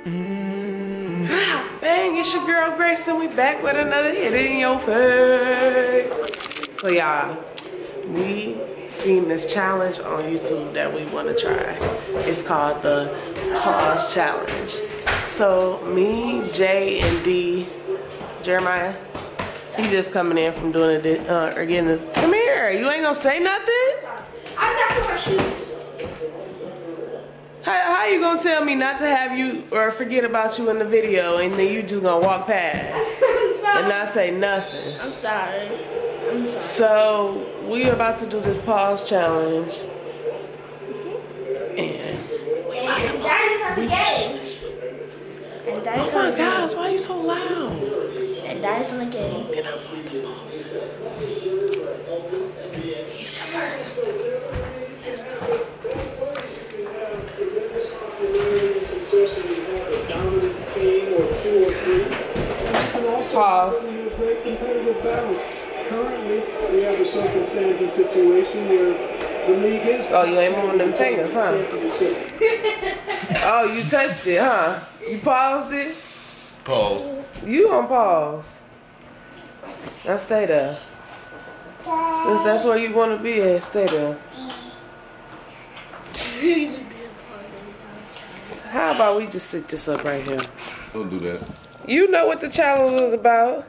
Bang, it's your girl Grace and we back with another hit in your face. So y'all, we seen this challenge on YouTube that we want to try. It's called the pause challenge. So me, Jay, and D, Jeremiah, he just coming in from doing it again. Come here, you ain't gonna say nothing? I got my shoes. How you gonna tell me not to have you or forget about you in the video and then you just gonna walk past and not say nothing? I'm sorry. So we about to do this pause challenge, and Daddy's on the game. And Daddy's oh on my the game. gosh, why are you so loud? And Daddy's on the game. And I'm going to pause. He's the first. Let's go. Pause. Currently, we have a circumstance and situation where the league is. Oh, you ain't moving them fingers, huh? Oh, you touched it, huh? You paused it? Pause. You on pause. Now stay there. Since that's where you want to be at, stay there. How about we just sit this up right here? Don't do that. You know what the challenge was about.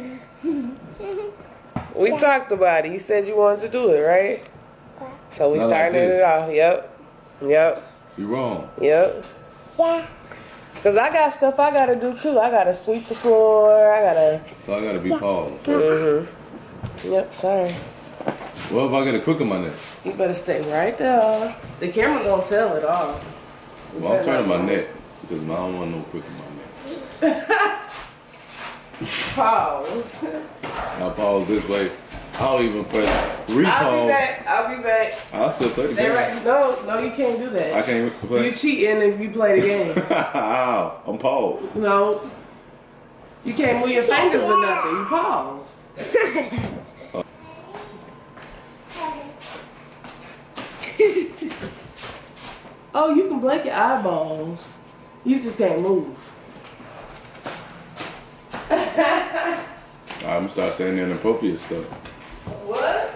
We talked about it. You said you wanted to do it, right? So we Not started like this. it off. Yep. You're wrong. Yeah. Cause I got stuff I gotta do too. I gotta sweep the floor. I gotta. So I gotta be paused. Yep. Sorry. What if I get a crook in my neck? You better stay right there. The camera gonna tell it all. Well, I'm turning my neck because I don't want no crook in my neck. Pause. I'll pause this way. I don't even press repause. I'll be back. I'll still play the Stay game. right. No, you can't do that. I can't play. You cheating if you play the game. Ow, I'm paused. No. You can't move your fingers or nothing. You paused. Oh, you can blink your eyeballs. You just can't move. Alright, I'm gonna start saying the inappropriate stuff. What?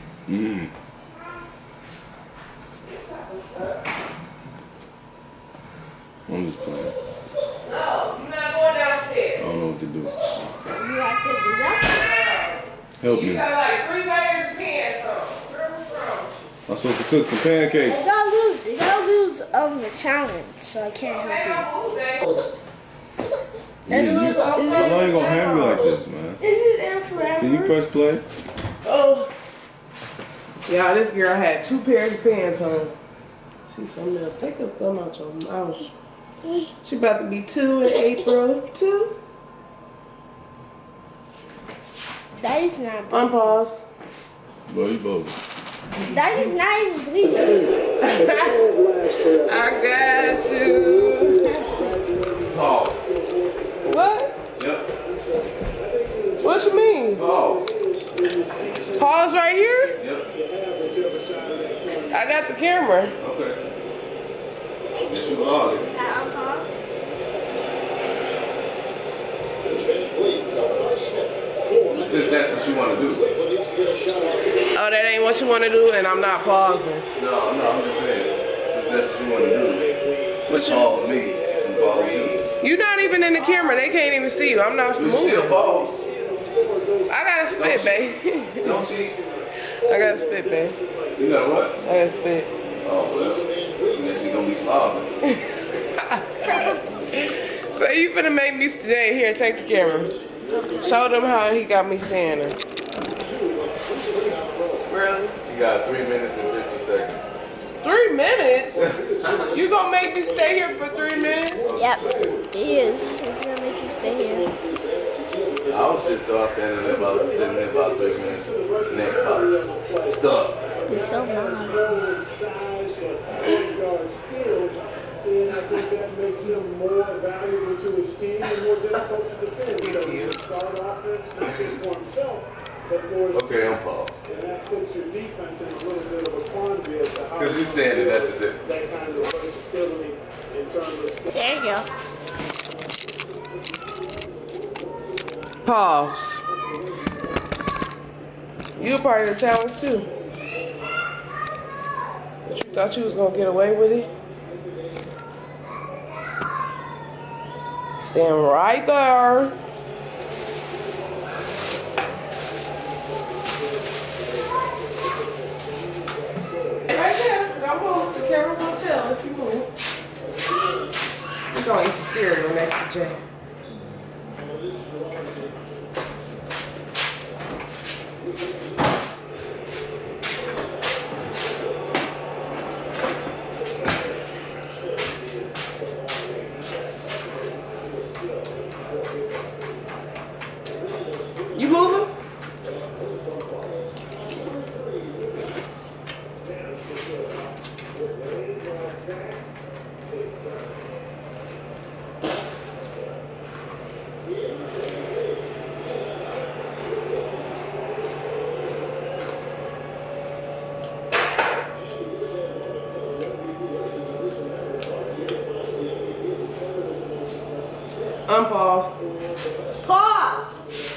I'm just playing. No, you're not going I downstairs. don't know what to do. You have to do that? Help You me. got like 3 layers of pants on. Where was wrong? I'm supposed to cook some pancakes. You gotta lose the challenge, so I can't help you. How long you gonna hand me like this, man? Is it in forever? Can you press play? Oh. Yeah, this girl had 2 pairs of pants on. She's something else. Take a thumb out your mouth. She about to be 2 in April. 2? Daddy's not. Unpause. Boy, you both. Daddy's not even bleeding. I got you. Pause. What? Yep. What you mean? Pause. Pause right here? Yep. I got the camera. Okay. Yes, you are. Unpause. Since that's what you want to do. Oh, that ain't what you want to do, and I'm not pausing. No, I'm just saying. Since that's what you want to do. Just pause me and pause you. You're not even in the camera. They can't even see you. I'm not You moving. still pause. I got to spit, babe. Don't cheat. I got to spit, babe. You got what? I got to spit. Oh, well. Then she gonna be slobbing. So you finna make me stay here. Take the camera. Show them how he got me standing. Really? You got 3 minutes and 50 seconds. 3 minutes? You gonna make me stay here for 3 minutes? Yep, he is. He's gonna make you stay here. I was just sitting there about 3 minutes. Neck about stuck. He's so mad. I think that makes him more valuable to his team and more difficult to defend. He doesn't start offense, not just for himself, but for his Okay, I'm paused. And that puts your defense in a little bit of a quandary as to how Because you standing, that's the difference. that kind of versatility in terms of There you go. Pause. You a part of the challenge too. But you thought you was gonna get away with it? Stand right there. Right there. Don't move. The camera won't tell if you move. We're gonna eat some cereal next to Jay. You moving? Unpause. Pause.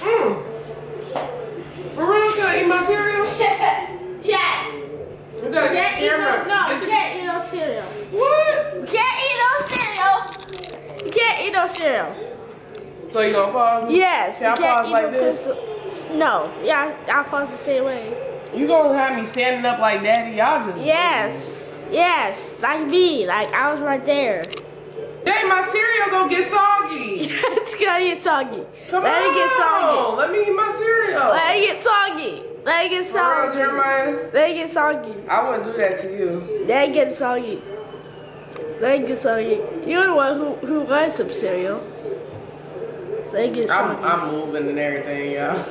For real, can I eat my cereal? Yes. You gotta get the camera. No, you can't eat no cereal. What? You can't eat no cereal. You can't eat no cereal. So you gonna pause me? Yes. Can I you can't pause eat like no this? No. Yeah, I'll pause the same way. You gonna have me standing up like daddy? Y'all just. Yes. Yes. Like me. Like I was right there. Hey, my cereal gonna get soggy. It's gonna get soggy. Come Let on. it get soggy. Let me eat my cereal. Let it get soggy. Let it get For real, soggy. Jeremiah? Let it get soggy. I wouldn't do that to you. Let it get soggy. Let it get soggy. You're the one who likes some cereal. Let it get soggy. I'm moving and everything, y'all.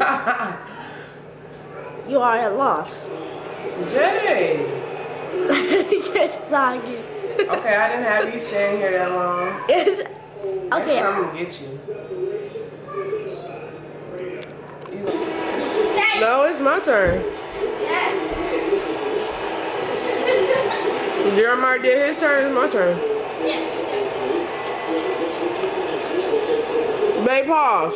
You are at loss. Jay. Let it get soggy. Okay, I didn't have you staying here that long. It's, Next okay. time I'm gonna get you. No, it's my turn. Yes. Jeremiah did his turn, it's my turn. Yes. Babe, pause.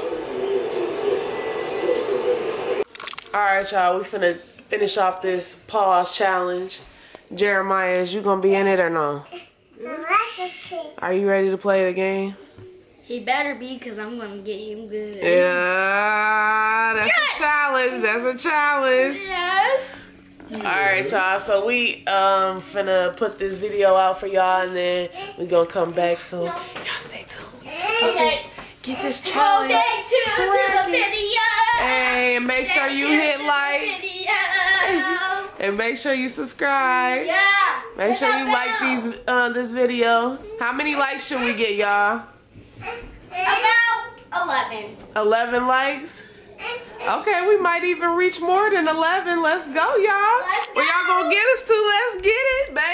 Alright, y'all, we finna finish off this pause challenge. Jeremiah, is you gonna be in it or no? Are you ready to play the game? He better be, because I'm gonna get him good. Yeah, that's a challenge. That's a challenge. Yes. Alright, y'all, so we finna put this video out for y'all, and then we gonna come back, so y'all stay tuned. Get this challenge. Stay tuned to the video. Hey, and make sure you hit like. And make sure you subscribe. Yeah. Make sure you like this video. How many likes should we get, y'all? About 11. 11 likes? Okay, we might even reach more than 11. Let's go, y'all. Let's go. Where y'all gonna get us to? Let's get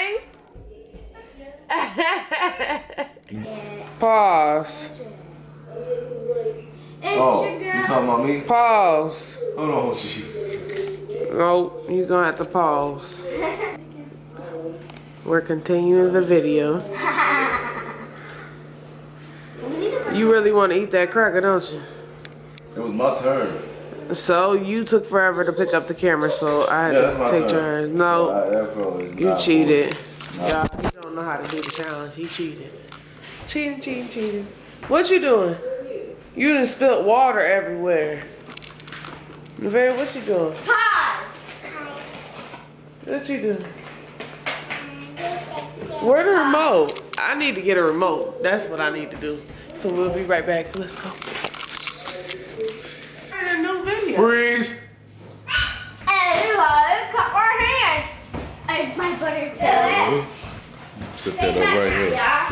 it, babe. Pause. Oh, you talking about me? Pause. Hold on, G. No, you're gonna have to pause. We're continuing the video. You really want to eat that cracker, don't you? It was my turn. So you took forever to pick up the camera, so I had to take turns. No, you cheated. Y'all, he don't know how to do the challenge. He cheated. Cheating. What you doing? You done spilled water everywhere. Nevaeh, what you doing? Pause. What you doing? Where the remote? I need to get a remote. That's what I need to do. So we'll be right back. Let's go. A new video. Freeze! Hey, look, cut my hand. Hey, my butter too. Set that up right here.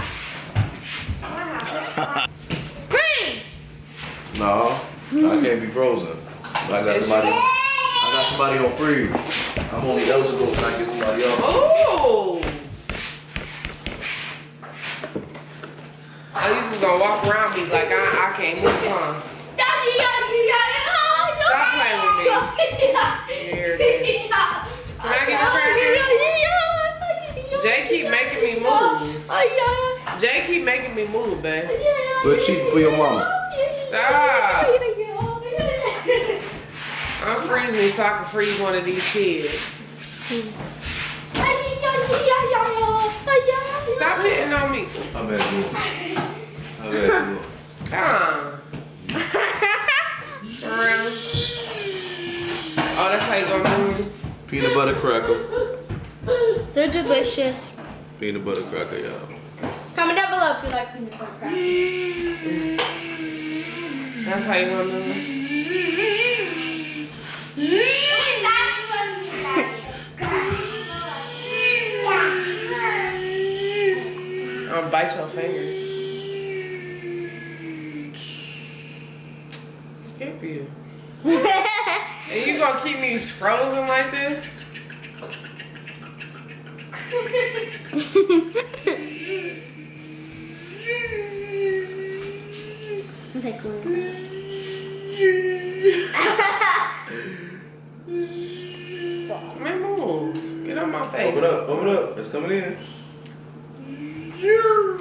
Yeah. Freeze! No, I can't be frozen. I got somebody on freeze. I'm only eligible when I get somebody else. Oh! Oh, you just gonna walk around me like I can't move, huh? Stop playing with me. Here it is. Can I get the cracker? Jay keep making me move. Jay keep making me move, babe. But cheating for your mama. Stop. Unfreeze me so I can freeze one of these kids. Stop hitting on me. I'm at you. I'm at you. Come on. For real? Oh, that's how you gonna do it? Peanut butter cracker. They're delicious. Peanut butter cracker, y'all. Comment down below if you like peanut butter crackers. That's how you gonna do it? I'm gonna bite your finger. Skip you. And you gonna keep me frozen like this? Take one. Man, move. Get on my face. Open up, open up. It's coming in. You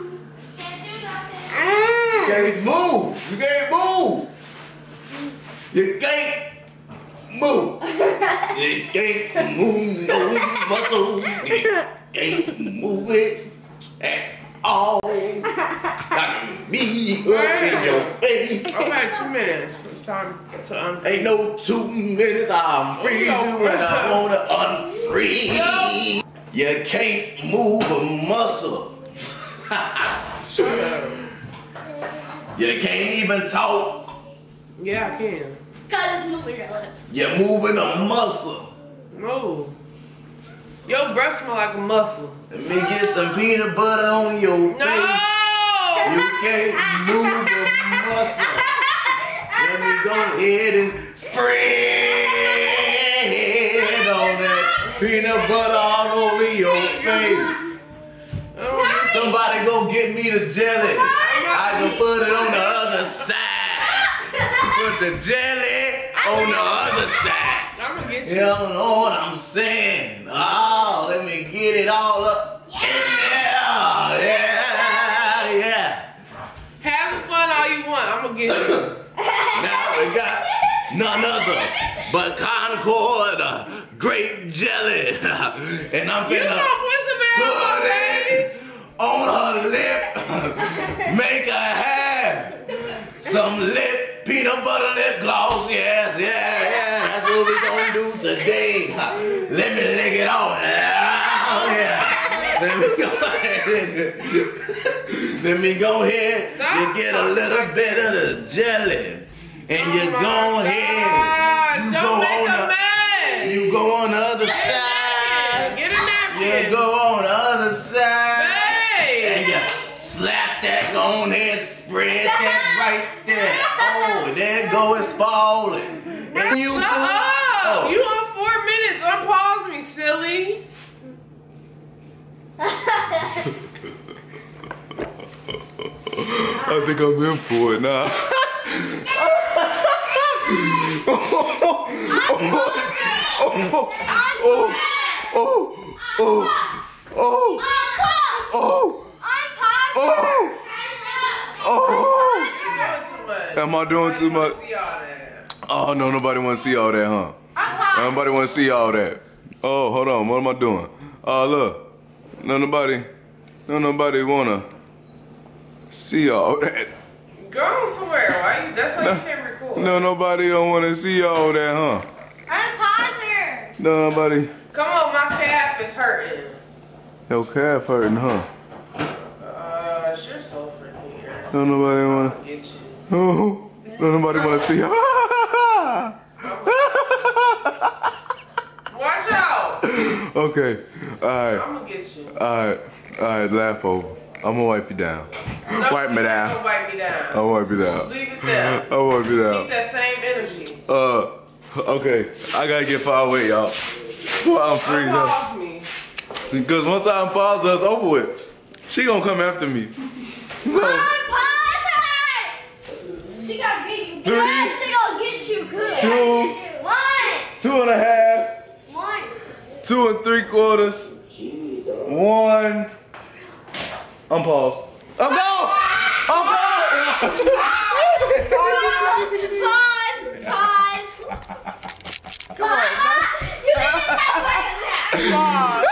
can't move. You can't move. You can't move. You can't move no muscle. You can't move it at all. Got me up in your face. Okay, 2 minutes. It's time to unfreeze. Ain't no 2 minutes. I'm freezing when I wanna unfreeze. You can't move a muscle. Shut up. You can't even talk. Yeah, I can. God is moving your lips. You're moving a muscle. Move. Your breath smell like a muscle. Let me get some peanut butter on your No! face. You can't move a muscle. Let me go ahead and spread on that peanut butter all over your face. Somebody go get me the jelly. I can put it on the other side. Put the jelly on the other side. I'm gonna get you. You don't know what I'm saying. Oh, let me get it all up in there. Yeah, yeah. Have fun all you want. I'm gonna get you. Now we got none other but Concord grape jelly. And I'm You gonna gonna put some put ass it on her lip. Make her have some lip, peanut butter lip gloss. Yes, yeah, yeah. That's what we gonna do today. Let me lick it off. Yeah. Let me go ahead and get a little bit of the jelly. And you go ahead. You go on the other side. Get a napkin. You go on the other side. Babe. And you slap that on there, spread that right there. Oh, there it go, it's falling. And you Shut too. up. Oh. You on 4 minutes. Unpause me, silly. I think I'm in for it now. Am I doing too much? Oh no, nobody want to see all that, huh? Nobody want to see all that. Oh, hold on, what am I doing? Oh, look, nobody wanna see all that. Go somewhere. Why you? That's why you can't record. No, nobody don't want to see all that, huh? Unpause her. No, nobody. Come on, my calf is hurting. Your calf hurting, huh? You're so freaking here. No, nobody wanna. Get you. Oh, no, nobody wanna see. Watch out. Okay, all right. I'm gonna get you. All right, laugh over. I'm gonna wipe you down. No, Wipe me you're down. not gonna wipe me down. I'll wipe you down. Leave it there. I'll wipe you down. Keep that same energy. Okay, I gotta get far away, y'all. Well, I'm freezing. Unpause me. Because once I unpause her, it's over with. She gonna come after me. So, Unpause her. She gonna get you good. 3, She gonna get you good. 2, 2.5, 2 3/4, 1. Unpause. I'm gone! I'm gone! Pause. Come on. You didn't that.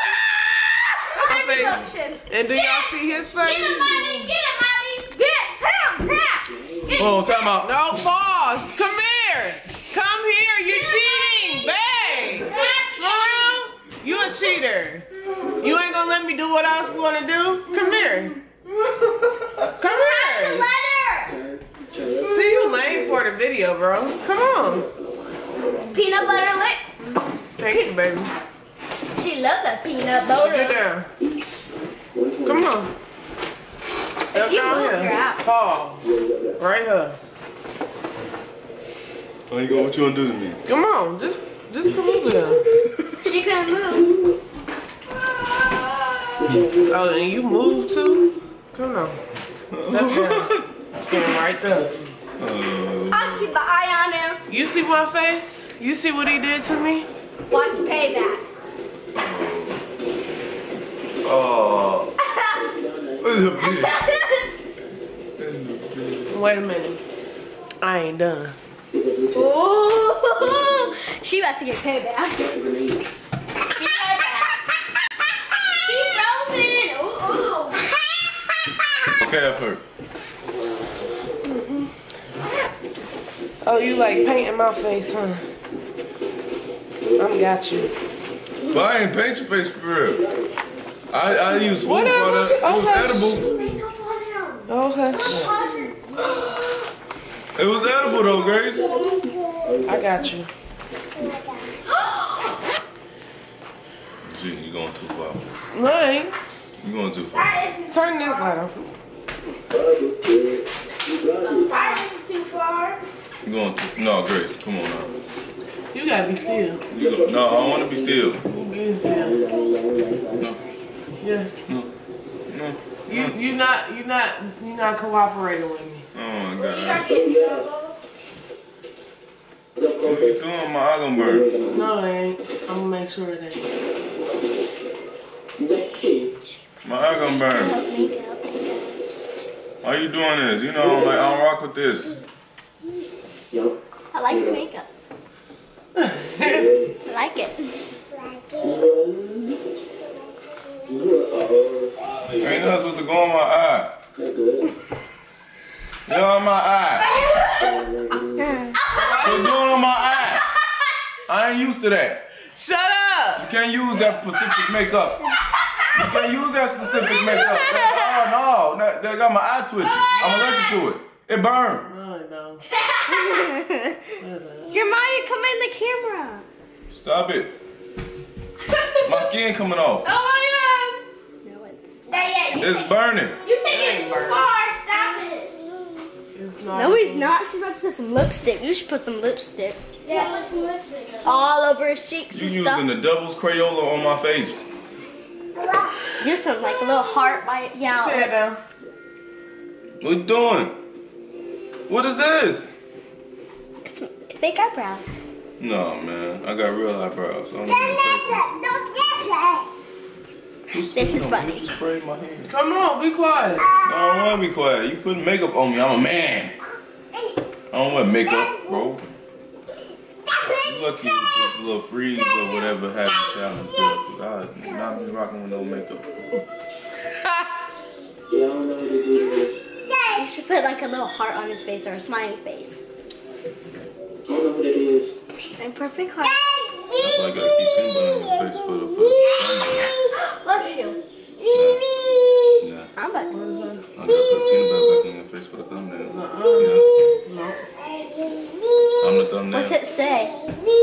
Face. And do y'all see his face? Get him, mommy. Get him, mommy. Get him. Get him. Oh, time out. No, pause. Come here. Come here. You're cheating, babe. You a cheater. You ain't gonna let me do what I was gonna do? Come here. Come here. Letter. See, you lame for the video, bro. Come on. Peanut butter lip. Thank you, baby. She loved that peanut butter. Get down. Come on. Step If you down move, here. you're out. Pause. Right here. Oh, you go, what you gonna do to me? Come on. Just come over here. She couldn't move. Oh, and you move too? Come on. Step down. Stand right there. I'll keep an eye on him. You see my face? You see what he did to me? Watch payback. Oh. Wait a minute. I ain't done. Ooh, she about to get payback. Get payback. She's frozen. Ooh. Okay, I've heard. Oh, you like painting my face, huh? I got you. But I ain't paint your face for real. I use food Whatever. product. It was Okay. edible. Makeup on him. Oh, hush. It was edible though, Grace. I got you. Gee, you going too far. No, I ain't. You going too far. Turn this light off. Too far. You going too. No, Grace, come on now. You gotta be still. No, I don't want to be still. Who being still? No, Yes. no, no. You not cooperating with me. Oh my God. What you doing? My eye gonna burn. No, I ain't. I'm gonna make sure it ain't. My eye gonna burn. Why you doing this? You know, I don't rock with this. I like the makeup. I like it. Ain't nothing supposed to go in my eye. You're on my eye. You're doing on my eye. I ain't used to that. Shut up! You can't use that specific makeup. You can't use that specific makeup. Oh no, that got my eye twitching. I'm allergic to it. It burned. No, I don't. Your Maya, come in the camera. Stop it. My skin coming off. Oh my God. No, It's burning. you're taking it too far. Stop it. It's not. No, he's not. She's about to put some lipstick. You should put some lipstick. Yeah, put some lipstick. All over his cheeks You and using stuff. the devil's Crayola on my face. Do some like a little heart by it. Yeah. Tear it down. What you doing? What is this? It's fake eyebrows. No, man. I got real eyebrows. I don't know. This is funny. You just sprayed my hand. Come on, be quiet. I don't want to be quiet. You putting makeup on me. I'm a man. I don't wear makeup, bro. You lucky it's just a little freeze or whatever had the challenge. I would not be rocking with no makeup. You should put like a little heart on his face or a smiling face. I don't know what it is. And perfect heart. That's why I gotta keep peanut butter on your face for the Bless you. Yeah. I'm about to. I gotta put peanut butter back in your face for the thumbnail. Yeah. No. I'm the thumbnail. What's it say?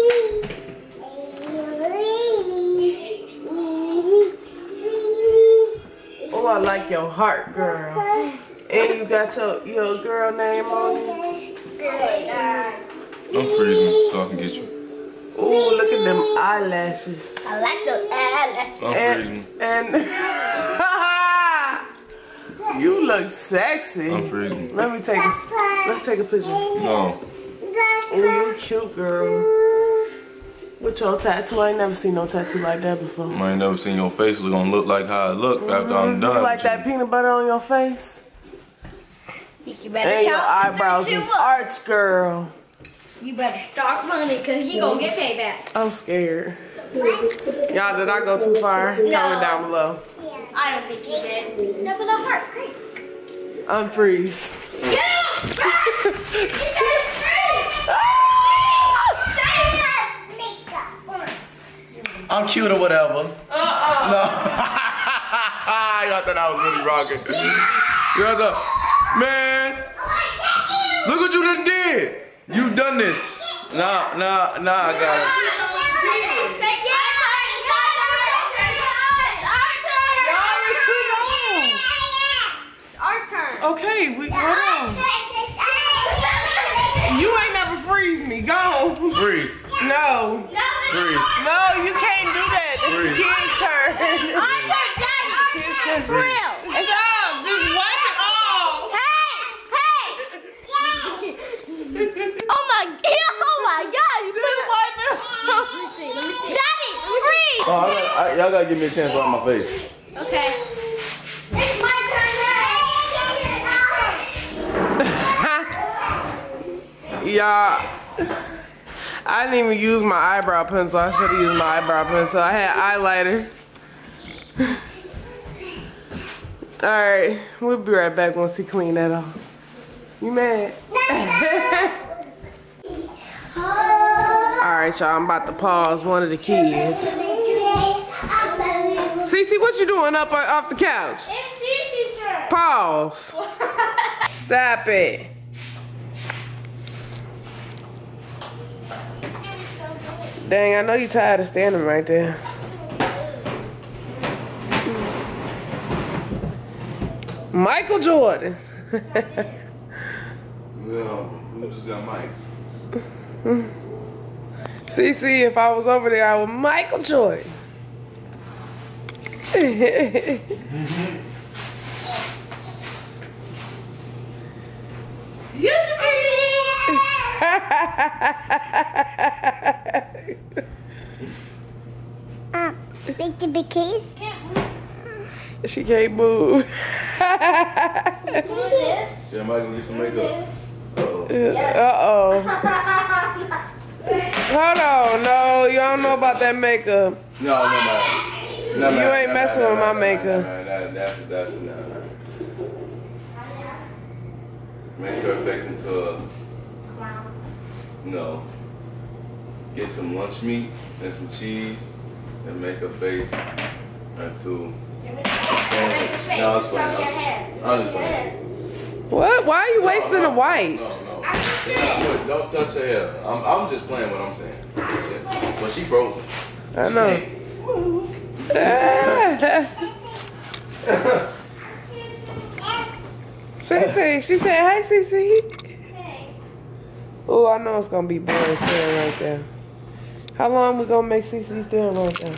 Oh, I like your heart, girl. And you got your girl name on it. I'm freezing so I can get you. Oh, look at them eyelashes. I like those eyelashes. I'm freezing. And you look sexy. I'm freezing. Let's take a picture. No. Oh, you cute, girl. With your tattoo, I ain't never seen no tattoo like that before. I ain't never seen your face gonna look like how it look after I'm done. You like with that you. peanut butter on your face? You better And your count to eyebrows 3, 2, is 1. arch, girl. You better start money because he gonna get payback. I'm scared. Y'all, did I go too far? Comment down below. I don't think he did. No, but the heart. Unfreeze. Get him! I'm cute or whatever. No. Y'all thought I was really rocking. Y'all thought, man, look what you done did. You done this. Nah, I got it. Our turn. Okay, hold on. You ain't never freeze me. Go. Freeze. No. Freeze. No, you can't do that. It's the kid's turn. Our turn, Daddy. Kid's turn. For real. It's up. Just wipe it off. Hey! Oh my God! You Just wipe it off. Let me see. Daddy, freeze! Oh, y'all gotta give me a chance on my face. Okay. It's my turn now. Y'all, I didn't even use my eyebrow pencil. I should have used my eyebrow pencil. I had highlighter. Alright, we'll be right back once he clean that off. You mad? Alright, y'all, I'm about to pause one of the kids. Cece, what you doing up off the couch? It's Cece's turn. Pause. Stop it. Dang, I know you tired of standing right there. Michael Jordan. Yeah, we just got Mike. CC, if I was over there, I would Michael Jordan. Big case. She can't move. This. Yeah, Mike, get some makeup. Uh-oh. Hold on. No, you don't know about that makeup. No, You ain't messing with my makeup. That's make her face into a Clown. no. Get some lunch meat and some cheese and make her face into sandwich. No, it's fine. I'm just playing. What? Why are you wasting the wipes? No. Don't touch her hair. I'm just playing what I'm saying. But she frozen. I know. Cece, she said, "Hey, Cece." Oh, I know it's gonna be boring staring right there. How long we gonna make Cece stand right there?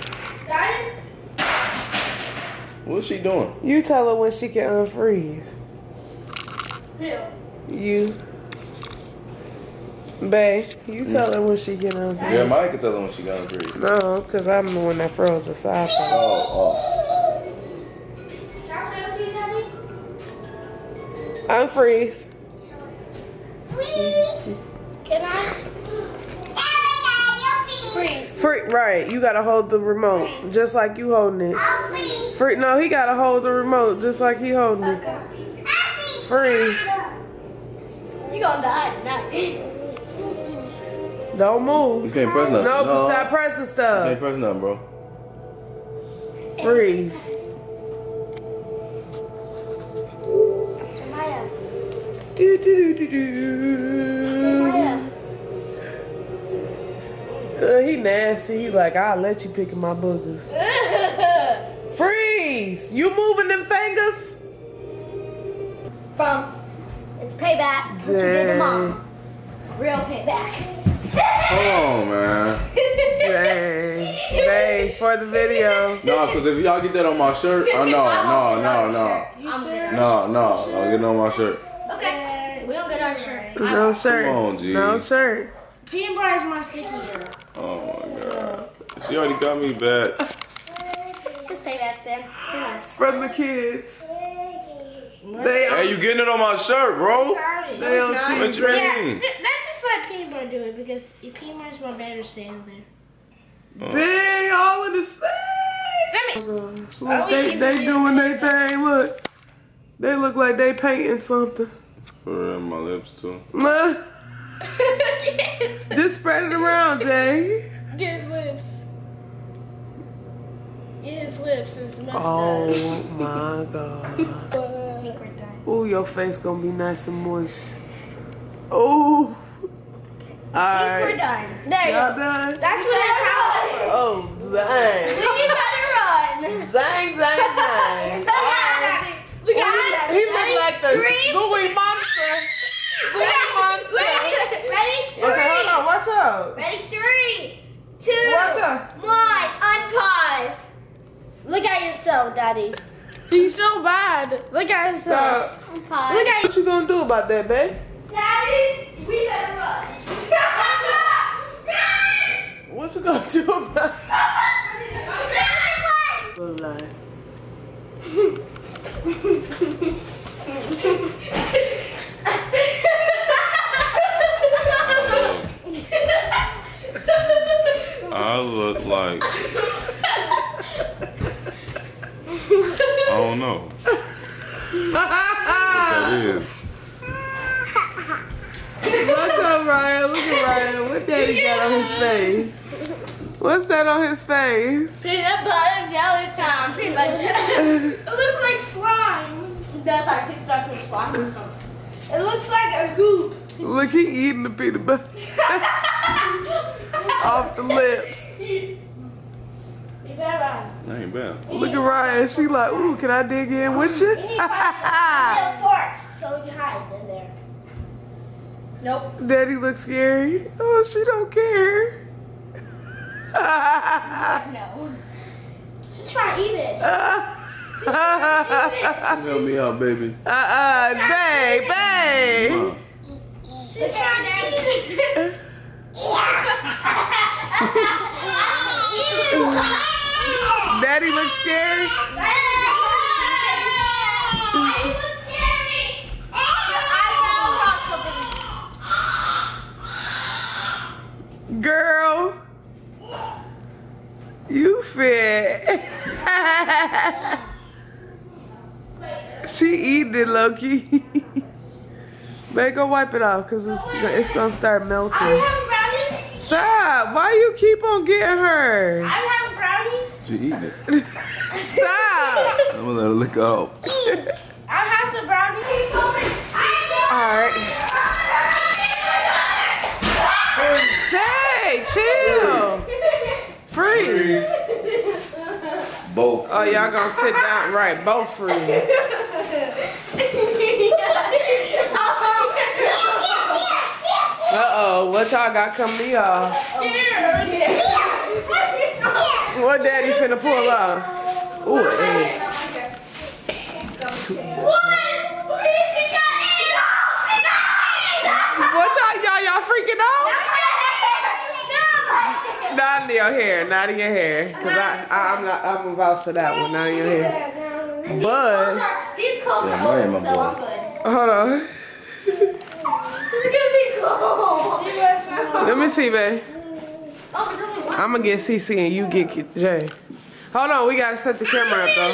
What's she doing? You tell her when she can unfreeze. Who? You. Bae, you tell her when she can unfreeze. Yeah, Mike can tell her when she gonna breathe. No, because I'm the one that froze the side part. Oh. Unfreeze. Can I? Freeze. Right, you gotta hold the remote just like you holding it. No, he gotta hold the remote just like he holding it. Freeze. You gonna die tonight. Don't move. You can't press nothing. No, No. stop pressing You stuff. can't press nothing, bro. Freeze. Jamaya. Do, do, do, do, do. He nasty. He like, I'll let you pick my boogers. Freeze! You moving them fingers? It's payback. What you did to mom. Real payback. Hold on, man. Dang. Dang, for the video. No, because if y'all get that on my shirt, oh, no. Don't get it on my shirt. Okay. We don't get our shirt. No shirt. Come on, G. No shirt. Peanut butter is more stickier. Oh, my God. She already got me bad. It's payback then. For us. From the kids. They Hey, you getting it on my shirt, bro? Sorry. They on It's not. team What you Grace. mean? That's just like peanut butter. want to do it because P-Mar's my better stand there. Dang, all in his face. Look, they doing their thing. Look, they look like they painting something. For my lips too. Yes. Just spread it around, Jay. Get his lips. Get his lips and his mustache. Oh my God. Ooh, your face gonna be nice and moist. Ooh. I think we're done. There you Y'all go. done? That's what it's for. Oh, dang. You better run. Zang, zang, zang. Look at that. He look like the Three. Louis Monster. Louis Monster. Ready? Okay, hold on. Watch out. Ready? 3, 2, Watch out. 1. Unpause. Look at yourself, Daddy. He's so bad. Look at yourself. Stop. Unpause. Look at What you gonna do about that, babe? Daddy, we better run. What you gonna do about it? Look like. I look like I don't know what that is. What's up, Ryan? Look at Ryan. What daddy got on his face? What's that on his face? Peanut butter jelly time. Peanut butter jelly. it looks like slime. That's our picture of slime. It looks like a goop. Look, he eating the peanut butter off the lips. You better run. That ain't bad. Look at Ryan. She like, ooh, can I dig in with you? You need to find a little fort so we can hide in there. Nope. Daddy looks scary. Oh, she don't care. No. Just try to eat it. Help me out, baby. Babe. Just try to eat it. Daddy looks scary. Girl, you fit. She eating it, low-key. Babe, go wipe it off, because it's going to start melting. Are we having brownies? Stop. Why you keep on getting her? I'm having brownies. She eating it. Stop. I'm gonna let her lick out. I'll have some brownies. All right. Shay, chill. Freeze. Both. Oh, y'all gonna sit down. Right, both freeze. Uh-oh, what y'all got coming to y'all? What daddy finna pull off? Ooh, hey. What y'all freaking out? Not in your hair, not in your hair. Cause I'm about for that one, not in your hair. But These clothes Yeah, are mine, old, my so boy. I'm good. hold on. This is gonna be cool. Let me see, babe. Oh, there's only one. I'm gonna get CC and you get Jay. Hold on, we gotta set the camera up though.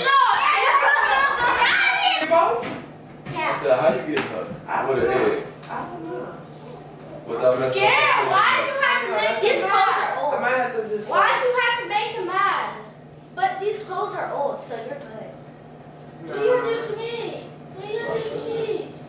Yeah. So how you get her? With an egg? Without messing Yeah, up. why'd you have to make These him clothes mad? are old. have to just. Why'd you have to make him mad? But these clothes are old, so you're good. What are you gonna do to me? What are you gonna do to me?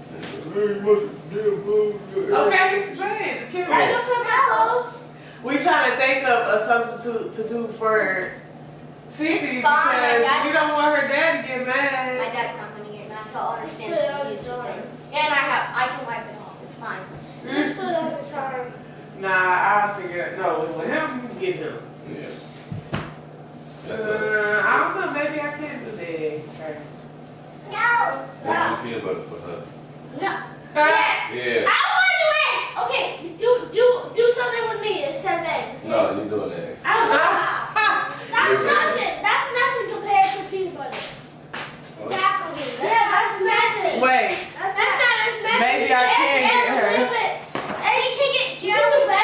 Okay, Jay, the I camera. don't put my clothes. We trying to think of a substitute to do for Cece It's fine, because my dad's- we don't want her dad to get My mad. dad's not gonna get mad. He'll understand Just put it it's on a his useful arm. thing. And I can wipe it off. It's fine. Just put it on his arm. Nah, I'll figure it. No, with him, you can get him. Yeah. That's us. I don't know, maybe I can do that. Okay. No, Let's stop. do peanut butter for her. No. Yeah. I want to do it. Okay, do something with me. It's 7 eggs. No, you're doing that. I don't know. That's nothing. That's nothing compared to peanut butter. Exactly. Yeah, that's messy. Wait, That's not as messy. maybe I can get her. And you can get jelly.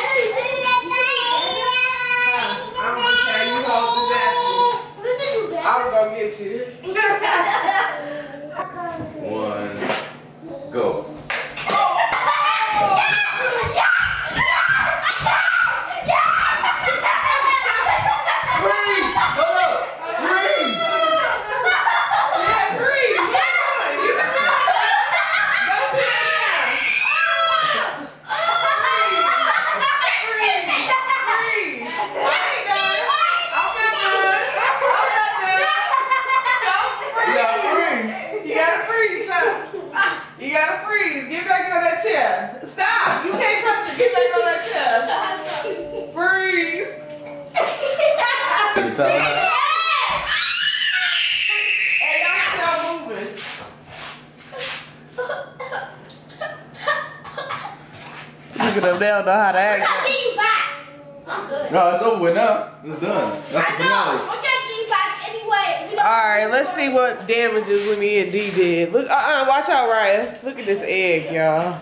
Look at them, they don't know how to I'm act. gonna get you back. I'm good. No, it's over with now. It's done. That's the I know. finale. I'm gonna get you back anyway. We don't- Alright, let's see what damages me and D did. Look, watch out, Raya. Look at this egg, y'all.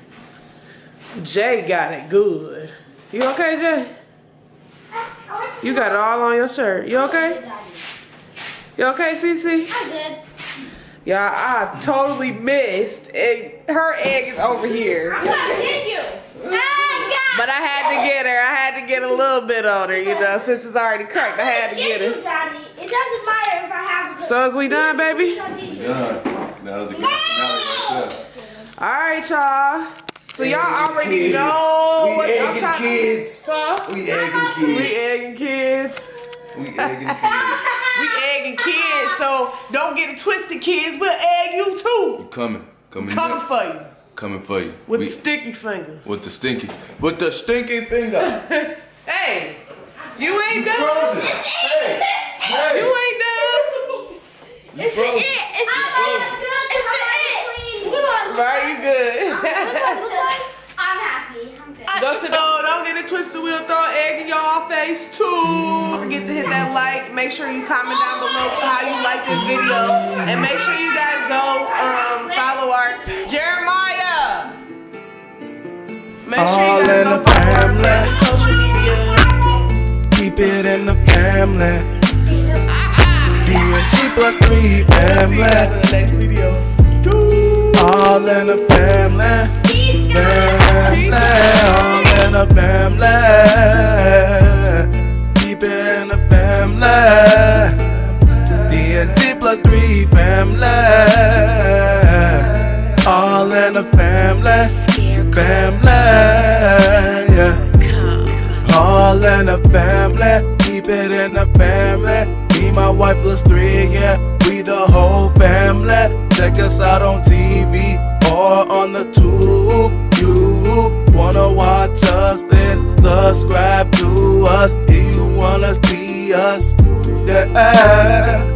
Jay got it good. You okay, Jay? You got it all on your shirt. You okay? You okay, Cece? I'm good. Y'all, I totally missed. Her egg is over here. I'm gonna hit you. But I had to get her. I had to get a little bit on her, you know, since it's already cracked. I had to get You, her. Daddy. It doesn't matter if I have to. So is we done, baby? Done. That was the good finale right there. Alright, y'all. So y'all already Kids. know We what I'm egging trying kids. Huh? We egging We kids. egging kids. We egging kids. We egging kids, so don't get it twisted, kids. We'll egg you too. Coming. Coming For you. Coming for you. With the sticky fingers. With the stinky finger. Hey, you ain't done. Frozen. Hey. Hey. You ain't done. It's the it. It's the it. It's the it. Right, you good. I'm happy. I'm good. Don't get it twisted. We'll throw egg in y'all face too. Don't forget to hit that like. Make sure you comment down below how you like this video, and make sure you guys go follow our Jeremiah. Make sure you guys go follow our social media. Keep it in the family. D&G plus 3 family. The next video. All in the family. Family. All in the family. Keep it in the family. D&G plus 3 family. All in the family. Family. Yeah. All in the family. Keep it in the family. Me, my wife plus 3, yeah. We the whole family. Check us out on TV or on the tube. You wanna watch us, then subscribe to us. If you wanna see us, yeah.